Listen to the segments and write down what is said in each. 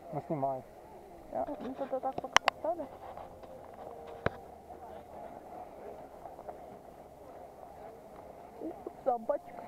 Ну снимай. Я, ну тогда так пока поставлю. Собачка.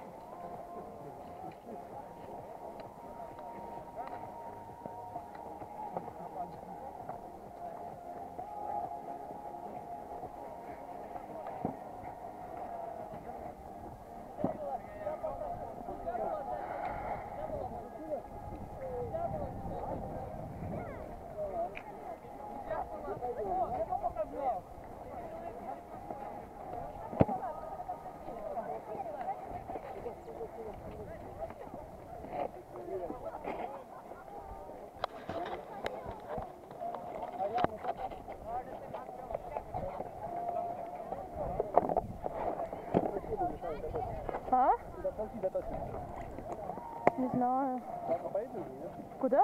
А? Не знаю. Куда?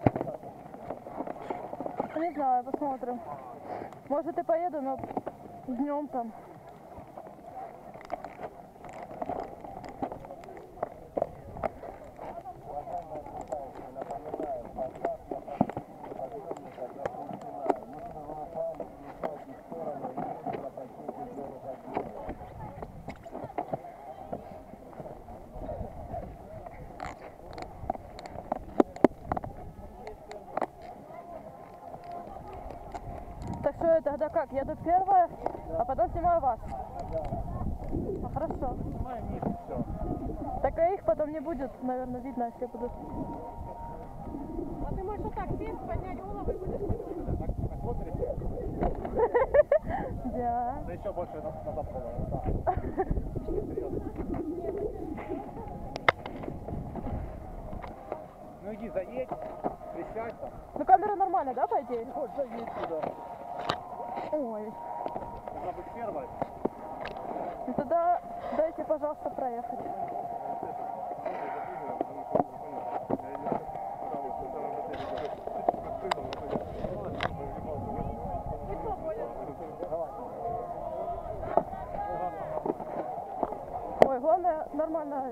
Не знаю, посмотрим. Может и поеду, но днем там. Так что тогда как? Еду первая, а потом снимаю вас. Ну, хорошо. Так а их потом не будет, наверное, видно, если я буду. А ты можешь вот так сесть, поднять голову и будешь снимать. Так смотрите. Да. Да еще больше назад поворот. Ну иди, заедь, присядь там. Ну камера нормальная, да, по идее? Вот, заедь сюда. Ой. Должна быть первая. Ну тогда дайте, пожалуйста, проехать. Ой, главное нормально.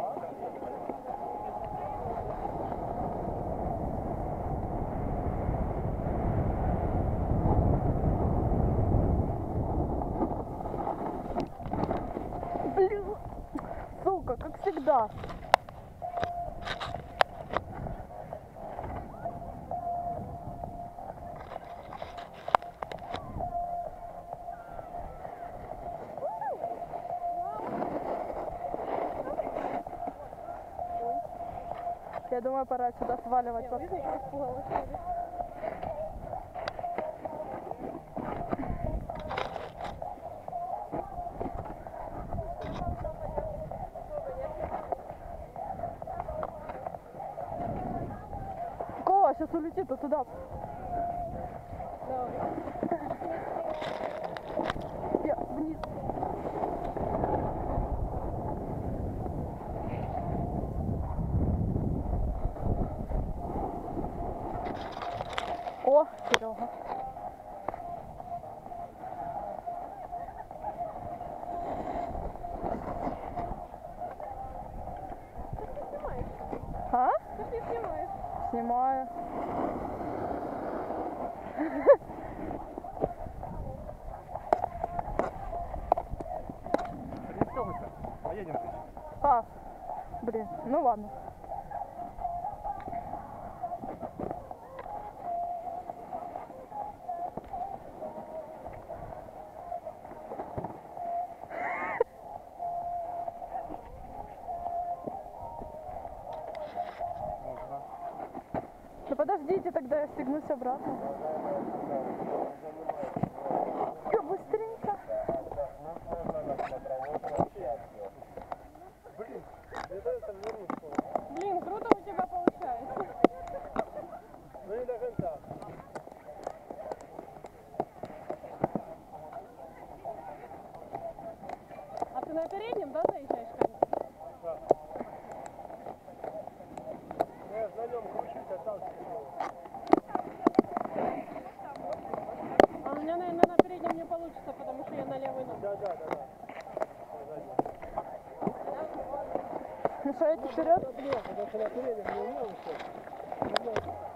Блин, сука, как всегда. Я думаю, пора сюда сваливать. Я испугалась. Кола сейчас улетит вот туда. Давай. Я вниз. О, Серега. А? Ты ж не снимаешь. Снимаю. Пристегнуться. Поедем. А, блин, ну ладно. Ну подождите, тогда я стегнусь обратно. Всё, быстренько. Блин, круто у тебя получается. Ну не до конца. А ты на переднем, да, заезжаешь, конечно? Да. Я на нем кручусь, отталкиваю. А у меня, наверное, на переднем не получится, потому что я на левый ногу. Да. Ну что, идти вперед? Потому что на переднем не умел еще.